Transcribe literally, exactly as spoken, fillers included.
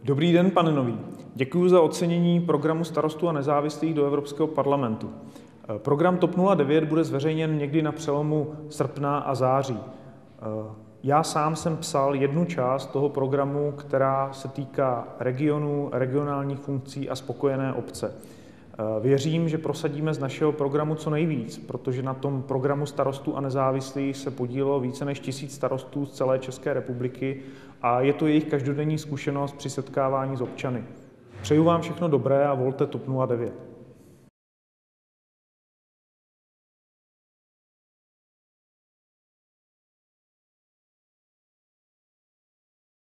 Dobrý den, pane Nový. Děkuji za ocenění programu Starostů a nezávislých do Evropského parlamentu. Program TOP nula devět bude zveřejněn někdy na přelomu srpna a září. Já sám jsem psal jednu část toho programu, která se týká regionů, regionálních funkcí a spokojené obce. Věřím, že prosadíme z našeho programu co nejvíc, protože na tom programu Starostů a nezávislých se podílelo více než tisíc starostů z celé České republiky a je to jejich každodenní zkušenost při setkávání s občany. Přeju vám všechno dobré a volte TOP nula devět.